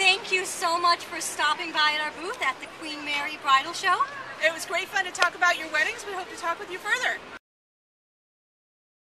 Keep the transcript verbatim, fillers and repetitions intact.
thank you so much for stopping by at our booth at the Queen Mary Bridal Show. It was great fun to talk about your weddings. We hope to talk with you further.